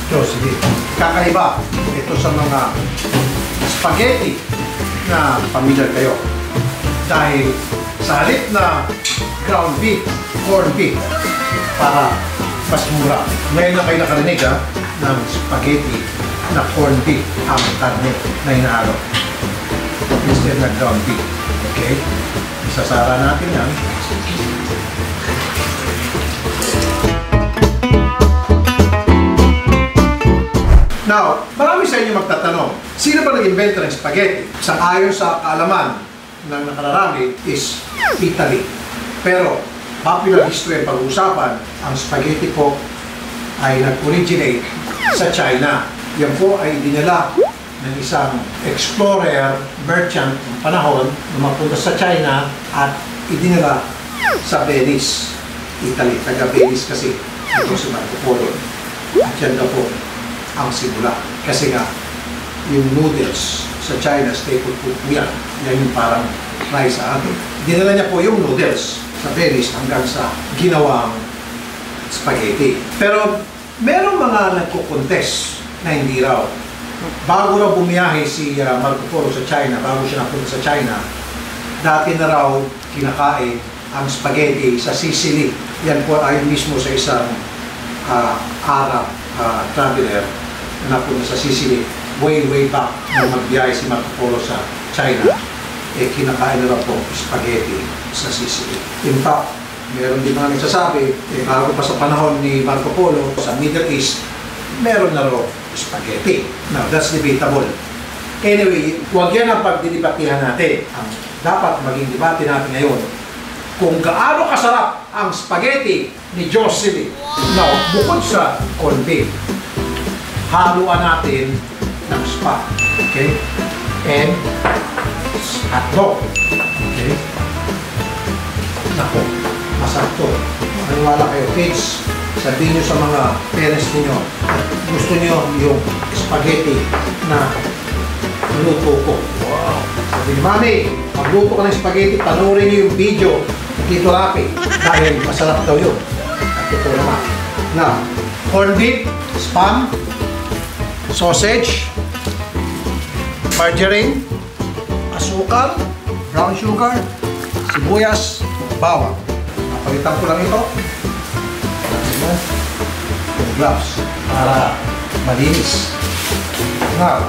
Jocelyn. Kakaiba ito sa mga spaghetti na pamilyar kayo. Dahil sa halip na ground beef, corned beef, para mas mura. Ngayon na kayo nakarinig ng spaghetti na corned beef ang karne na hinahalo. Instead na ground beef. Okay? Isasara natin yan. Now, marami sa inyo magtatanong, sino ba nag-invento ng spaghetti? Ayon sa kaalaman ng nakararami is Italy. Pero, popular history ang pag-uusapan, ang spaghetti po ay nag-originate sa China. Yan po ay dinala ng isang explorer, merchant ng panahon na mapunta sa China at idinala sa Venice, Italy. Taga Venice kasi ito si Marco Polo. At yan na po ang simula. Kasi nga, yung noodles sa China, staple food po yan. Yan yung parang rice sa atin. Dinala niya po yung noodles sa Venice hanggang sa ginawang spaghetti. Pero, merong mga nagko-contest na hindi raw. Bago raw bumiyahe si Marco Polo sa China, bago siya napunta sa China, dati na raw kinakain ang spaghetti sa Sicily. Yan po ay mismo sa isang Arab traveler na napunta sa Sicily way back nung magbiyahe si Marco Polo sa China. Kinakain na raw po spaghetti sa Sicily. In fact, meron din mga nagsasabi, bago pa sa panahon ni Marco Polo sa Middle East, meron na raw spaghetti. Now, that's debatable. Anyway, huwag yan ang pagdidibatihan natin. Ang dapat maging debate natin ngayon, kung gaano kasarap ang spaghetti ni Jocelyn. Now, bukod sa corned beef, haluan natin ng spag. Okay? And hotdog. Okay? Naku, masarap to. Maniwala kayo, kids. Sabihin nyo sa mga parents niyo, gusto niyo yung spaghetti na luto ko. Wow! Sabi ni Mami, magluto ka ng spaghetti, panoorin niyo yung video dito Rapi. Dahil masarap daw yun. At ito naman. Na, corned beef, spam, sausage, margarine, asukal, brown sugar, sibuyas, bawang. Napalitan ko lang ito. Yung gloves para malinis. Now,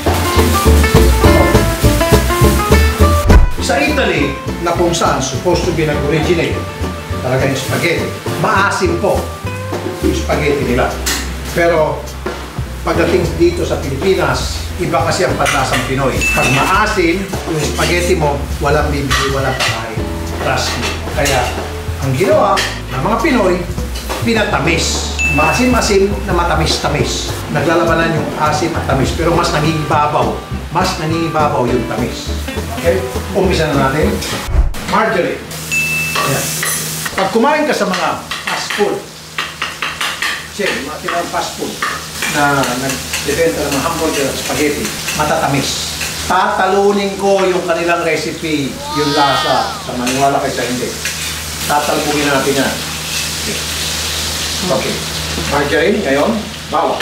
sa Italy, na kung saan supposed to be nag-originate talaga yung spaghetti, maasim po yung spaghetti nila. Pero, pagdating dito sa Pilipinas, iba kasi ang panlasang Pinoy. Pag maasim, yung spaghetti mo, walang bibili, walang kakain. Trust me. Kaya, ang ginawa ng mga Pinoy, pinatamis. Maasim-asim na matamis-tamis. Naglalabanan yung asim at tamis, pero mas nangingibabaw. Mas nangingibabaw yung tamis. Okay? Umpisa na natin. Margarine. Ayan. Pag kumain ka sa mga fast food, check, mga tinawag fast food, na nag-debenta ng hamburger at spaghetti, matatamis. Tatalunin ko yung kanilang recipe, yung lasa, sa maniwala kayo sa hindi. Tatalbugin natin yan. Okay. Margarine, ngayon, bawang.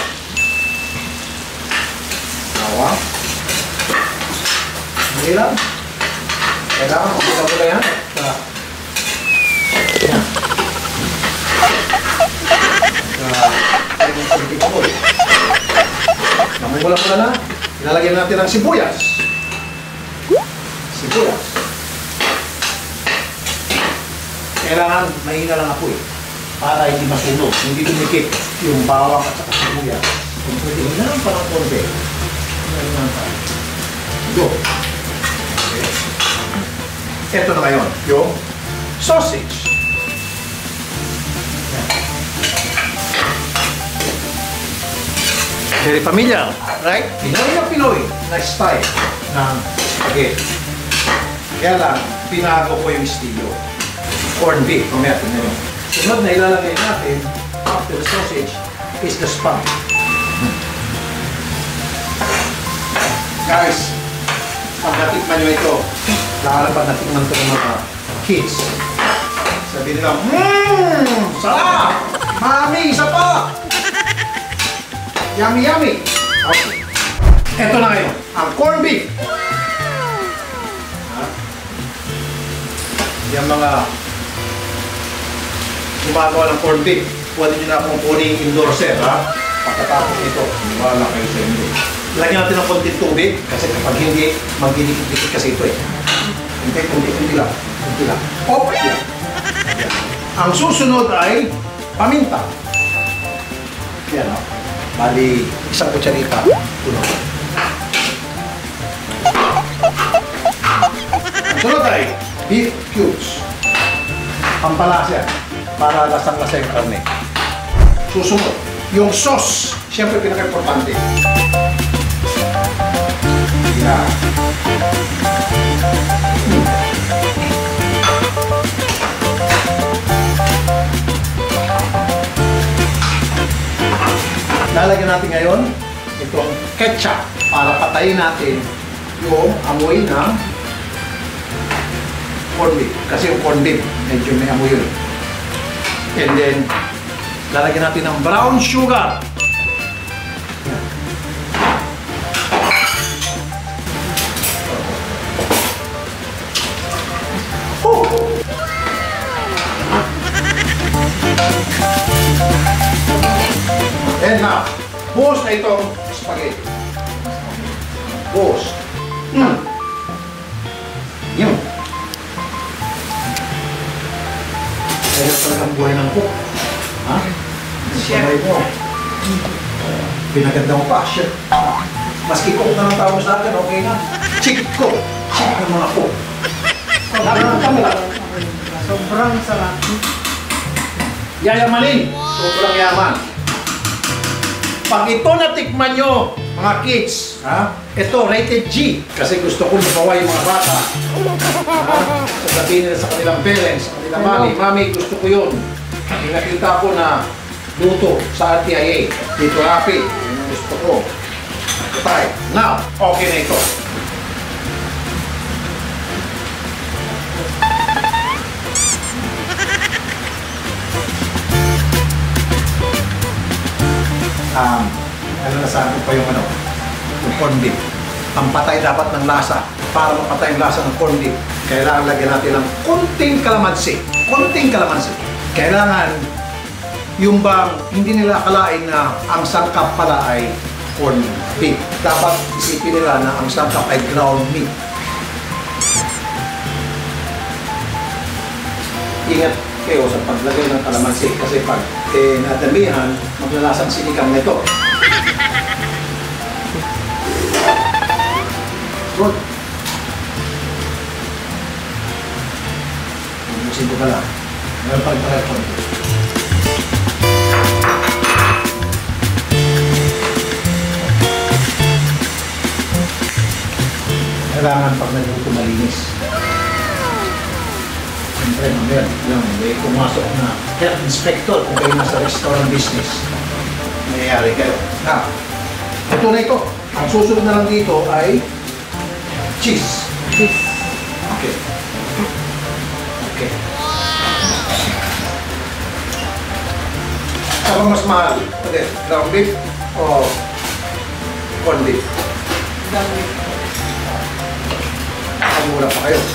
Bawang. Hindi lang. Kailangan magpula-pula yan. Yan. Namumula-pula na. Ilalagyan natin ng sibuyas. Sibuyas. Kailangan mahina lang apoy para hindi masunog, hindi dumikit yung bawang at saka sibuyas. Kung pwede, hindi lang parang konti. Hindi lang parang. Go. Okay. Ito na ngayon, yung sausage. Very familiar, right? Pinoy na Pinoy na style ng spaghetti. Kaya lang, pinago ko yung estilo. Corned beef, mamaya tingnan nyo. Sunod na ilalagay natin after the sausage is the spag. Guys, pag natikman nyo ito, lalo pag natikman ito ng mga kids, sabi nila, sarap! Mami, isa pa! Yummy, yummy. Okay. Ito na ngayon, ang corned beef. Yung mga gumagawa ng corned beef, pwede nyo na akong kuning endorser, ha? Pagkatapos ito, wala kayo sa inyo. Lagyan natin ng konting tubig, kasi kapag hindi, magdidikit kasi ito eh. Hindi, kunti lang. Kunti lang. Oh, yan. Ang susunod ay paminta. Yan, o. Bali, isang kutsarita. Puno. Ang sunod ay beef cubes. Pampalasa yan. Para lasang-lasa yung karne. Susunod, yung sauce. Siyempre, pinaka-importante. Yan. Lalagyan natin ngayon itong ketchup para patayin natin yung amoy ng corned beef. Kasi yung corned beef, medyo may amoy yun. And then, lalagyan natin ng brown sugar. And now, buhos na itong spaghetti. Buhos. Yun. Kaya talagang buhay ng cook. Ha? Sabay mo. Pinaganda mo pa, chef. Maski cook na lang tawag sa akin, okay na. Chick cook. Chick ng mga cook. Sobrang sarap. Yayamanin. Sobrang yaman. Pag ito natikman nyo, mga kids, ha? Ito, rated G. Kasi gusto ko mabawa yung mga bata. Sasabihin nila sa kanilang parents, sa kanilang mami, mami, gusto ko yun. Nakita ko na luto sa RTIA. Dito Rapi. Yun ang gusto ko. Try. Now, okay na ito. Ano nasabi pa yung yung corned beef. Ang patay dapat ng lasa. Para mapatay ang lasa ng corned beef, kailangan lagyan natin ng konting kalamansi. Konting kalamansi. Kailangan yung bang hindi nila akalain na ang sangkap pala ay corned beef. Dapat isipin nila na ang sangkap ay ground meat. Ingat kayo sa paglagay ng kalamansi kasi pag nadamihan, maglalasang sinigang nito. Good. Ubusin ko pala. Meron pa rin pala ito. Kailangan pag nagluto malinis. Siyempre, may pumasok na health inspector kung kayo nasa restaurant business. Mayayari kayo. Now, ito na ito. Ang susunod na lang dito ay cheese. Cheese. Okay. Okay. Saka mas mahal? Okay. Ground beef o corned beef? Ground beef. Mura pa kayo.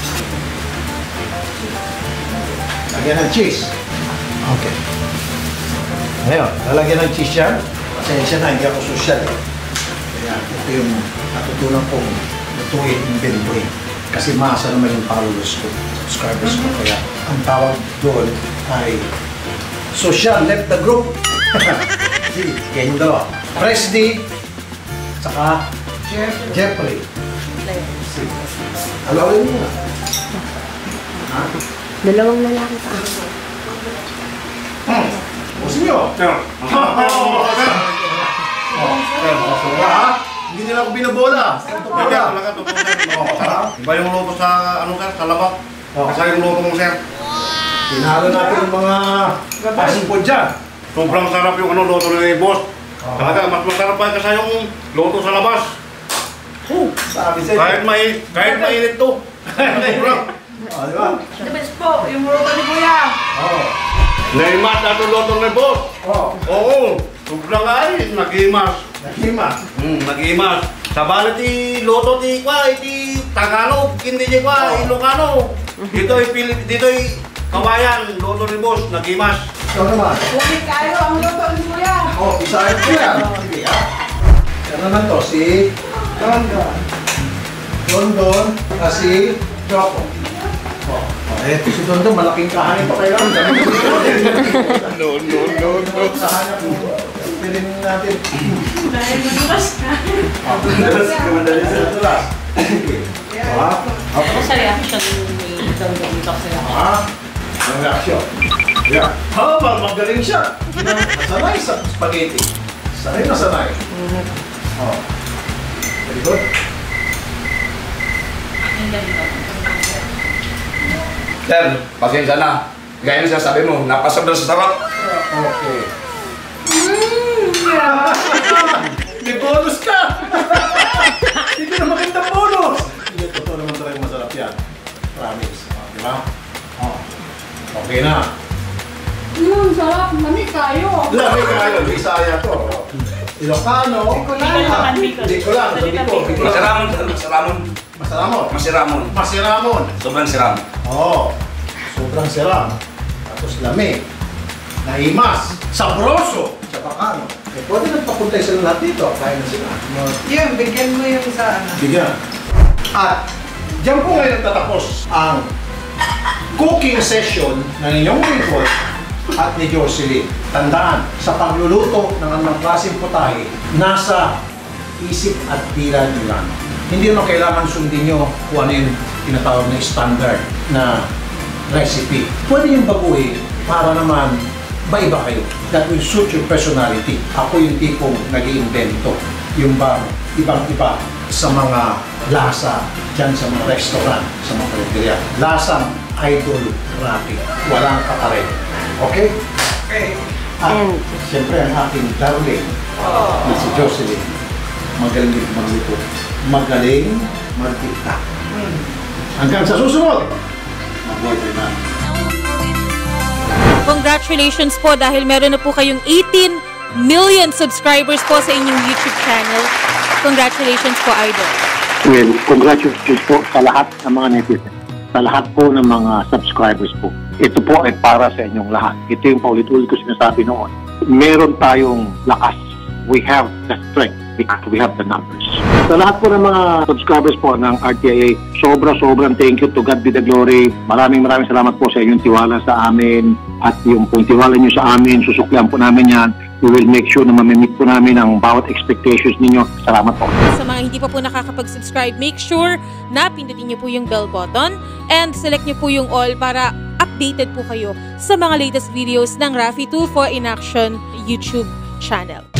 Lagyan ng cheese. Okay. Ngayon, lalagyan ng cheese yan. Pasensya na, hindi ako social. Kaya ito yung natutunan kong lutuin yung belibuin. Kasi masa naman yung followers ko, subscribers ko. Kaya ang tawag doon ay social, left the group. Si Kendo, Presdy, saka Jeffrey. Alawin mo na. Ha? Dalawang lalaki pa. Busin nyo. Hindi nila ako binabola. Iba yung luto sa ano sir, sa labak. Kasi yung luto mo sir. Tinalo natin yung mga passing po dyan. Sobrang sarap yung ano luto ni boss. Talaga mas masarap pa kasi yung luto sa labas. Sabi sa'yo. Kahit mainit to. Sobrang. Di ba? The best po, yung luto ni Kuya. Oo. Naimat na itong luto ni boss. Oo. Oo. Sobrang ay, nag-imas. Nakimas. Nag-imas. Sa balat loto ti Tagalog, hindi di Ilocano. Dito'y kawayan, loto ni boss, nag-imas. Ikaw naman. Lagi kayo ang luto ni Kuya. Oh, isahin ko yan. Sige, ha? Yan naman to, si Dondon, si Choco. Oh, si Dondon, malaking kahanin pa kayo. No. Kahanin po. Piling natin. Dahil manukas ka. Madali sa tulas. Sige. Ano sa reaction ni Dondon sila? Ang reaksyon. Yeah. Magaling siya. Sanay sa spaghetti. Sanay na sanay. Oh. Very good. Sir, pasensya na. Gaya na sabi mo, napasobra sa sarap. Okay. May bonus ka! Hindi na magandang bonus! Hindi, totoo naman talaga masarap yan. Promise. Di ba? Okay na. Sarap. Mami kayo. Lami kayo, Bisaya to. Ilocano. Bicolano. Masiramon, sir. Masiramon. Masaramon. Masiramon. Masiramon. Sobrang siram. Oo. Sobrang siram. Tapos lami. Naimas. Sabroso. Chapacano. Eh, pwede nagpapuntay sila lahat dito. Kaya na sila. Yun, bigyan mo yung sa ano. Bigyan. At diyan po ngayon tatapos ang cooking session ng inyong lingkod at ni Jocelyn. Tandaan, sa pagluluto ng anumang klaseng putahe, nasa isip at dila nyo lang. Hindi mo kailangan sundin nyo kung ano yung tinatawag na standard na recipe. Pwede yung baguhin para naman ba-iba kayo. That will suit your personality. Ako yung tipong nag-iimbento. Yung bang ibang-iba sa mga lasa dyan sa mga restaurant, sa mga kalendarya. Lasang idol rating. Walang kakare. Okay? Okay. At siyempre ang aking darling na si Jocelyn. Magaling din magluto. Magaling magdikta. Hanggang sa susunod. Mag-boyfriend na. Congratulations po dahil meron na po kayong 18 million subscribers po sa inyong YouTube channel. Congratulations po, Idol. Well, congratulations po sa lahat ng mga netizens, sa lahat po ng mga subscribers po. Ito po ay para sa inyong lahat. Ito yung paulit-ulit ko sinasabi noon. Meron tayong lakas. We have the strength because we have the numbers. Sa lahat po ng mga subscribers po ng RTIA, sobrang thank you, to God be the glory. Maraming salamat po sa inyong tiwala sa amin at yung pong tiwala nyo sa amin, susuklian po namin yan. We will make sure na mamimit po namin ang bawat expectations ninyo. Salamat po. Sa mga hindi pa po nakakapag-subscribe, make sure na pindutin niyo po yung bell button and select niyo po yung all para updated po kayo sa mga latest videos ng Raffy Tulfo in Action YouTube channel.